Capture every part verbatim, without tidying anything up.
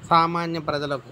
సామాన్య ప్రజలకు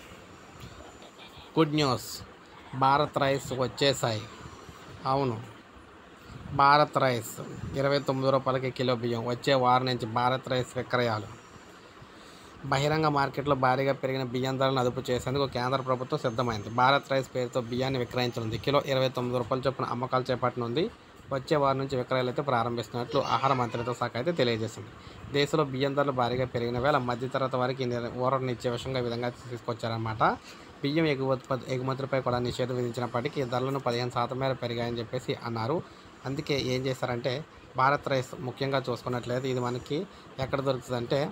good news. Bharat rice వచ్చేసాయి. అవును, భారత్ రైస్ ఇరవై తొమ్మిది రూపాయలకి కిలో బియ్యం. వచ్చే వారం నుంచి భారత్ రైస్ విక్రయాలు. బహిరంగ మార్కెట్లో భారీగా పెరిగిన బియ్యం ధరలను అదుపు చేసేందుకు కేంద్ర ప్రభుత్వం సిద్ధమైంది. భారత్ రైస్ పేరుతో బియ్యాన్ని విక్రయించనుంది. కిలో ఇరవై తొమ్మిది రూపాయల చొప్పున అమ్మకాలు చేపట్టనుంది. వచ్చే వారం నుంచి విక్రయాలు అయితే ప్రారంభిస్తున్నట్లు ఆహార మంత్రిత్వ శాఖ అయితే తెలియజేసింది. దేశంలో బియ్యం ధరలు భారీగా పెరిగిన వేళ మధ్యతరగతి వారికి ఊరటనిచ్చే విషయంగా ఈ విధంగా తీసుకొచ్చారన్నమాట. బియ్యం ఎగుమతి ఎగుమతులపై కూడా నిషేధం విధించినప్పటికీ ధరలను పదిహేను శాతం మేర పెరిగాయని చెప్పేసి అన్నారు. అందుకే ఏం చేశారంటే భారత్ రైస్ ముఖ్యంగా చూసుకున్నట్లయితే ఇది మనకి ఎక్కడ దొరుకుతుందంటే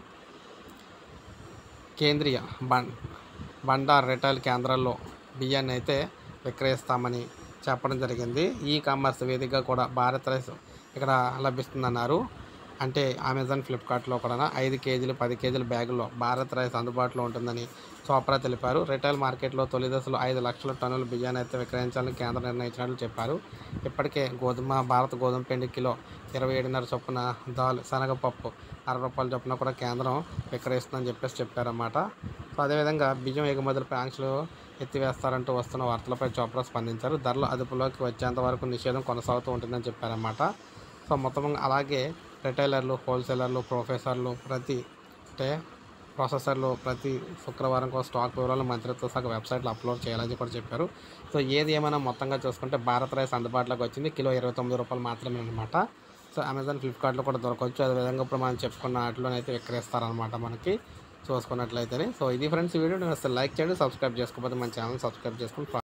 కేంద్రీయ బం బండార్ రిటైల్ కేంద్రాల్లో బియ్యాన్ని అయితే విక్రయిస్తామని చెప్పడం జరిగింది. ఈ కామర్స్ వేదికగా కూడా భారత్ రైస్ ఇక్కడ లభిస్తుందన్నారు. అంటే అమెజాన్, ఫ్లిప్కార్ట్లో కూడా ఐదు కేజీలు పది కేజీల బ్యాగుల్లో భారత్ రైస్ అందుబాటులో ఉంటుందని చోప్రా తెలిపారు. రిటైల్ మార్కెట్లో తొలి దశలో ఐదు లక్షల టన్నుల బియ్యాన్ని అయితే విక్రయించాలని కేంద్రం నిర్ణయించినట్లు చెప్పారు. ఇప్పటికే గోధుమ భారత గోధుమ పిండి కిలో ఇరవై ఏడున్నర చొప్పున, దాల్ శనగపప్పు అరవై రూపాయల చొప్పున కూడా కేంద్రం విక్రయిస్తుందని చెప్పేసి చెప్పారన్నమాట. సో అదేవిధంగా బియ్యం ఎగుమతులపై ఆంక్షలు ఎత్తివేస్తారంటూ వస్తున్న వార్తలపై చోప్రా స్పందించారు. ధరలు అదుపులోకి వచ్చేంత వరకు నిషేధం కొనసాగుతూ ఉంటుందని చెప్పారన్నమాట. సో మొత్తం అలాగే రిటైలర్లు, హోల్సేలర్లు, ప్రొఫెసర్లు ప్రతి అంటే ప్రాసెసర్లు ప్రతి శుక్రవారం కూడా స్టాక్ వివరాలు మంత్రిత్వ శాఖ వెబ్సైట్లో అప్లోడ్ చేయాలని కూడా చెప్పారు. సో ఏది ఏమైనా మొత్తంగా చూసుకుంటే భారత్ రైస్ అందుబాటులోకి వచ్చింది. కిలో ఇరవై తొమ్మిది రూపాయలు మాత్రమే అనమాట. సో అమెజాన్, ఫ్లిప్కార్ట్లో కూడా దొరకవచ్చు. అదేవిధంగా ఇప్పుడు మనం చెప్పుకున్న వాటిలోనైతే విక్రయిస్తారనమాట మనకి చూసుకున్నట్లయితే. సో ఇది ఫ్రెండ్స్ వీడియో. నేను అసలు లైక్ చేయండి, సబ్స్క్రైబ్ చేసుకోకపోతే మన ఛానల్ సబ్స్క్రైబ్ చేసుకుని